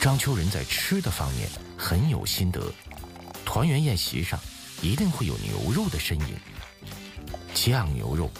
章丘人在吃的方面很有心得，团圆宴席上一定会有牛肉的身影。酱牛肉、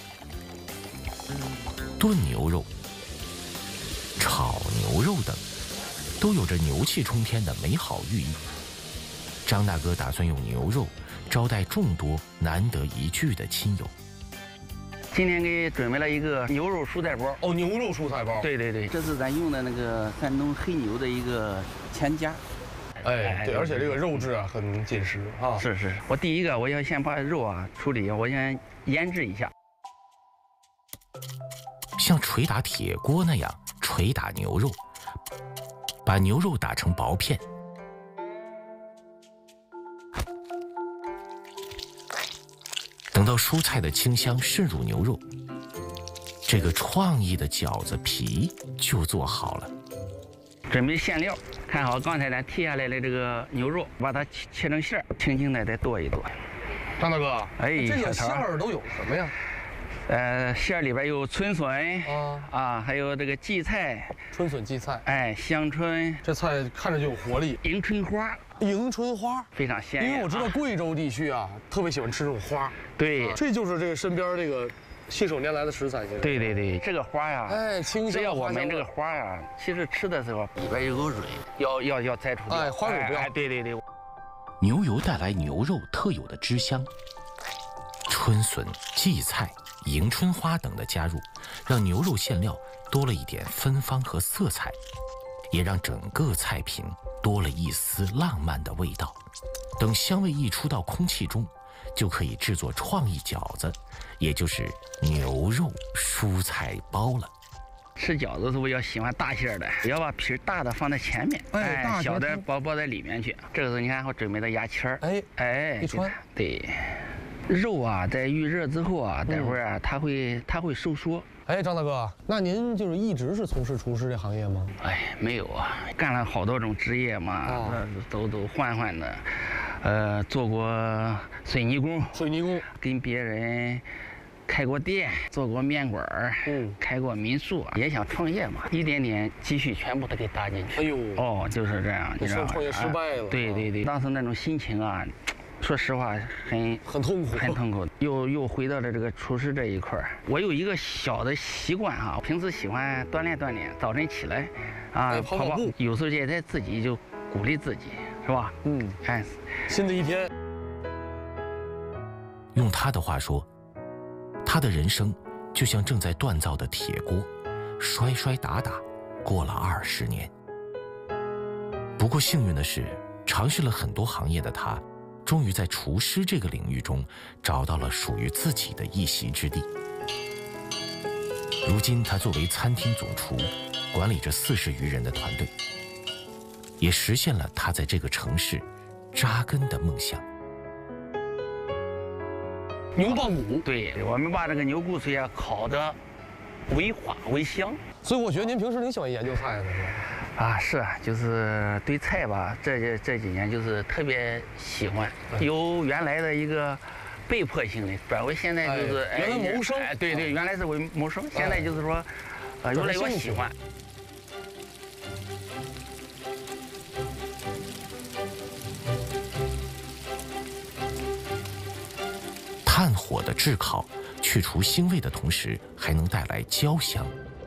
炖牛肉、炒牛肉等，都有着牛气冲天的美好寓意。张大哥打算用牛肉招待众多难得一聚的亲友。 今天给准备了一个牛肉蔬菜包。 哦，牛肉蔬菜包。 对对对，这是咱用的那个山东黑牛的一个全家。 哎，对，而且这个肉质啊很紧实啊。 是是，我第一个我要先把肉啊处理，我先腌制一下。 像捶打铁锅那样捶打牛肉，把牛肉打成薄片。等到蔬菜的清香渗入牛肉，这个创意的饺子皮就做好了。 准备馅料，看好刚才咱剔下来的这个牛肉，把它切成馅儿，轻轻的再剁一剁。 张大哥， 哎， 这个馅儿都有什么呀？ 馅儿里边有春笋还有这个荠菜， 春笋、荠菜， 哎，香椿， 这菜看着就有活力。 迎春花， 迎春花非常鲜艳。 因为我知道贵州地区啊，特别喜欢吃这种花。 对， 这就是这个身边这个信手拈来的食材。 对对对，这个花呀， 哎，清香。 只要我们这个花呀，其实吃的时候里边有个蕊，要摘出来。 哎，花蕊不要。 哎，对对对。 牛油带来牛肉特有的汁香，春笋、荠菜、迎春花等的加入，让牛肉馅料多了一点芬芳和色彩，也让整个菜品多了一丝浪漫的味道。等香味溢出到空气中，就可以制作创意饺子，也就是牛肉蔬菜包了。 吃饺子的时候要喜欢大馅的，要把皮大的放在前面，小的包在里面去。这个时候你看我准备的牙签儿， 一穿， 对。肉啊，在预热之后啊，待会儿啊，它会收缩。 哎，张大哥，那您就是一直是从事厨师这行业吗？ 哎，没有啊，干了好多种职业嘛，都换的，做过水泥工，跟别人开过店，做过面馆儿，开过民宿，也想创业嘛，一点点积蓄全部都给搭进去。 哎呦， 哦，就是这样，你知道吗？ 创业失败了。 对对对，当时那种心情啊。说实话， 很痛苦， 很痛苦。又回到了这个厨师这一块儿。我有一个小的习惯哈，平时喜欢锻炼锻炼，早晨起来， 跑步， 有时候也在自己就鼓励自己，是吧？哎， 新的一天。 用他的话说，他的人生就像正在锻造的铁锅，摔摔打打，过了20年。不过幸运的是，尝试了很多行业的他，终于在厨师这个领域中找到了属于自己的一席之地。如今他作为餐厅总厨，管理着40余人的团队，也实现了他在这个城市扎根的梦想。 牛棒骨， 对，我们把这个牛骨髓啊烤得微滑微香。 所以我觉得您平时挺喜欢研究菜的，是吧？ 啊，是啊，就是对菜吧，这几年就是特别喜欢，由原来的一个被迫性的转为现在就是原来谋生， 对对，原来是为谋生，现在就是说，越来越喜欢。 炭火的炙烤去除腥味的同时，还能带来焦香。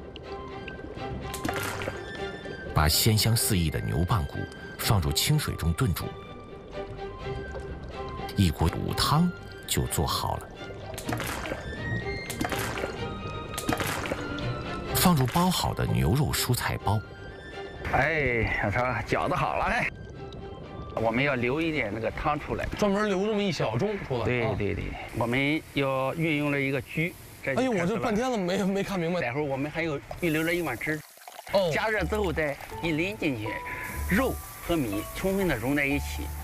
把鲜香四溢的牛棒骨放入清水中炖煮，一锅卤汤就做好了。放入包好的牛肉蔬菜包。 哎，小超，饺子好了，哎，我们要留一点那个汤出来， 专门留这么一小盅出来。 对对对，我们要运用了一个焗。 哎呦，我这半天了没看明白。 待会儿我们还有预留了一碗汁。加热之后再一淋进去，肉和米充分的融在一起，